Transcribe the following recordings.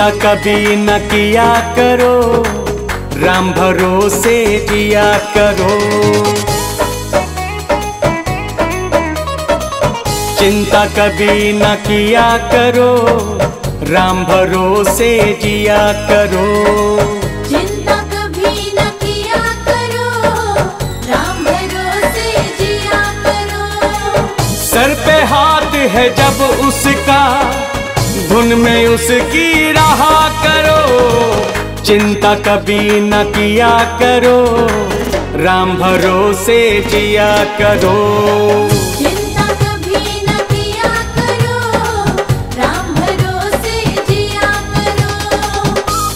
चिंता कभी न किया करो, राम भरोसे जिया करो। चिंता कभी न किया करो, राम भरोसे जिया करो। चिंता कभी न किया करो, राम भरोसे जिया करो। सर पे हाथ है जब उसका, धुन में उसकी रहा करो। चिंता कभी न किया करो, राम भरोसे जिया करो। चिंता कभी न किया करो, राम भरोसे जिया करो।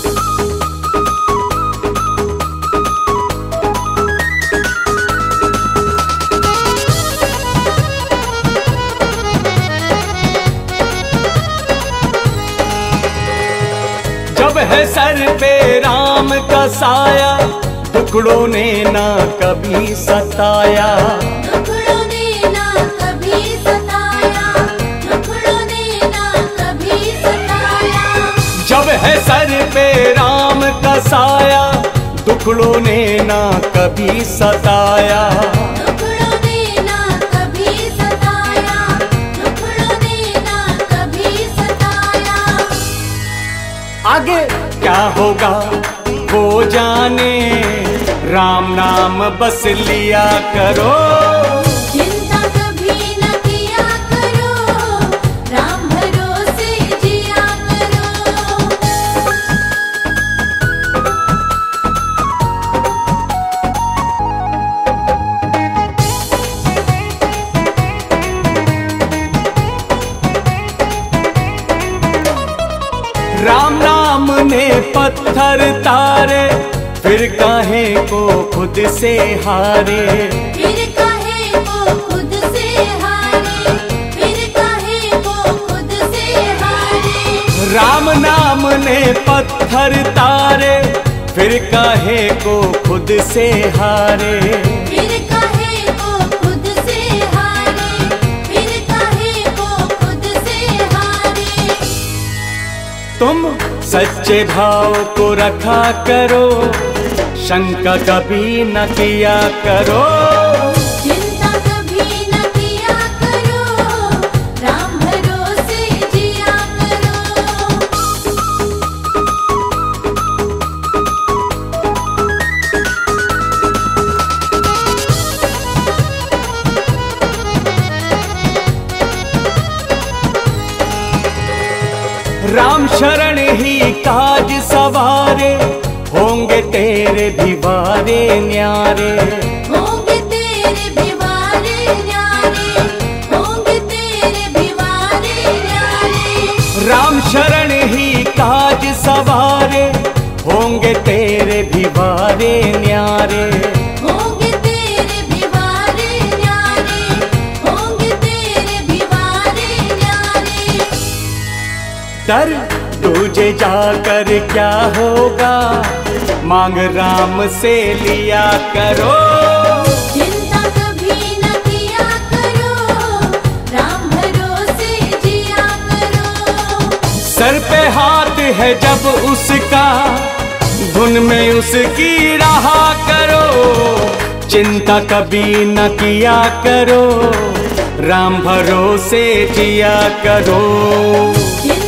जब है सर पे राम का साया, टुकड़ों ने ना कभी सताया। टुकड़ों ने ना कभी सताया, टुकड़ों ने ना कभी सताया। जब है सर पे राम का साया, टुकड़ों ने ना कभी सताया। टुकड़ों ने ना कभी सताया, टुकड़ों ने ना कभी सताया। आगे क्या होगा वो जाने, राम नाम बस लिया करो। चिंता कभी न किया करो, राम भरोसे जिया करो। राम नाम ने पत्थर तारे, फिर काहे को खुद से हारे। फिर काहे को खुद से हारे, फिर काहे को खुद से हारे। राम नाम ने पत्थर तारे, फिर काहे को खुद से हारे। फिर काहे को खुद से हारे, फिर काहे को खुद से हारे। तुम सच्चे भाव को रखा करो, शंका कभी न किया करो। चिंता कभी न किया करो, राम भरोसे जिया करो। राम शरण ही काज सवारे, होंगे तेरे भी वारे न्यारे। होंगे तेरे भी वारे न्यारे, होंगे तेरे भी वारे न्यारे। राम शरण ही काज सवारे, होंगे तेरे भी वारे न्यारे। होंगे तेरे भी वारे न्यारे, होंगे तेरे भी वारे न्यारे। डर तुझे जाकर क्या होगा, मांग राम से लिया करो। चिंता कभी न किया करो, राम भरोसे जिया करो। सर पे हाथ है जब उसका, धुन में उसकी रहा करो। चिंता कभी न किया करो, राम भरोसे जिया करो।